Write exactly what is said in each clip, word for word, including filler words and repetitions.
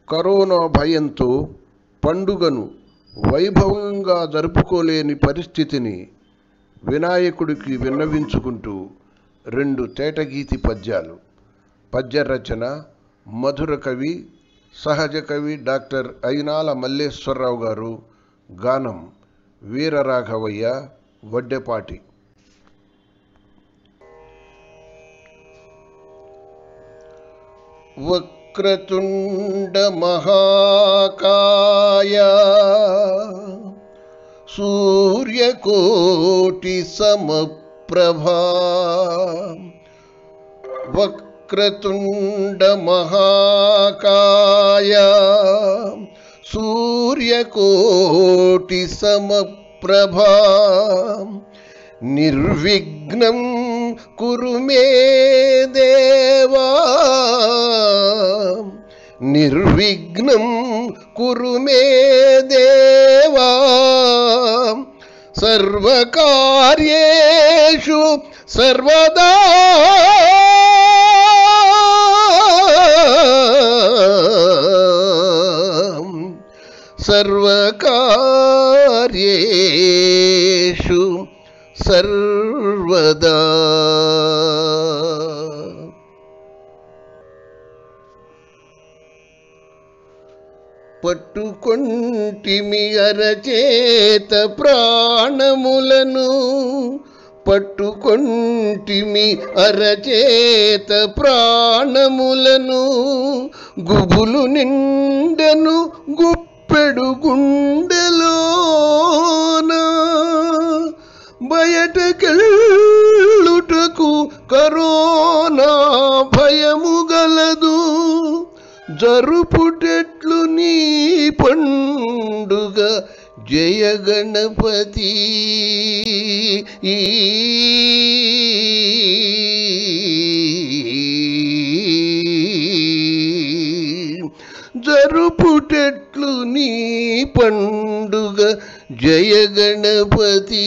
Corona భయంతో పండుగను వైభవంగా జరుపుకోలేని పరిస్థితిని వినాయకుడికి విన్నవించుకుంటూ రెండు తేటగీతి పద్యాలు. పద్య రచన మధుర కవి, సహజ కవి డాక్టర్ అయినాల మల్లేశ్వరరావు గారు. గానం వీరరాఘవయ్య వడ్డెపాటి. వక్రతుండ మహాకాయ సూర్యకోటి సమప్రభా. వక్రతుండ మహాకాయ సూర్యకోటి సమప్రభా. నిర్విఘ్నం కురు మే దేవా, నిర్విఘ్నం కురు మే దేవా. సర్వకార్యేషు సర్వదా సర్వకార్యేషు సర్వదా. పట్టుకొంటిమి అరచేత ప్రాణములను, పట్టుకొంటిమి అరచేత ప్రాణములను. గుబులు నిండెను గుప్పెడు గుండెలోన, బయటకెళ్ళుటకు కరోనా భయము గలదు. జరుపుటెట్లు నీ పండుగ జయ గణపతి. జరుపుటెట్లు నీ పండుగ జయ గణపతి.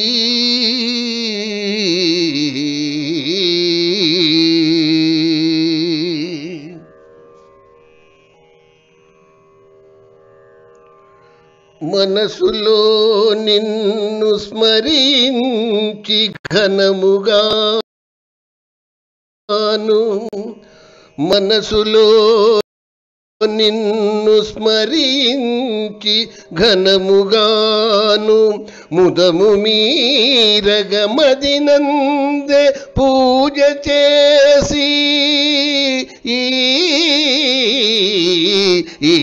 మనసులో నిన్ను స్మరించి ఘనముగాను, మనసులో నిన్ను స్మరించి ఘనముగాను. ముదము మీరగ మదినందే పూజ చేసి, ఈ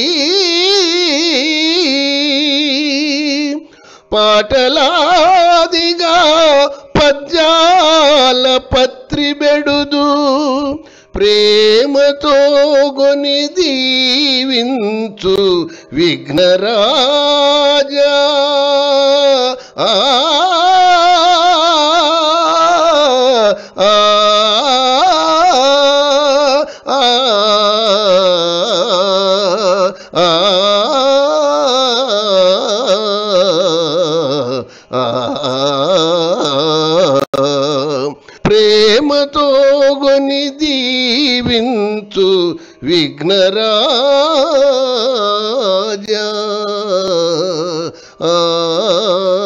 పాటలాదిగా పద్యాల పత్రి బెడుదు. ప్రేమతో గొని దీవించు విఘ్నరాజా. ఆ ప్రేమతో గొని దీవించు విఘ్నరాజా. ఆ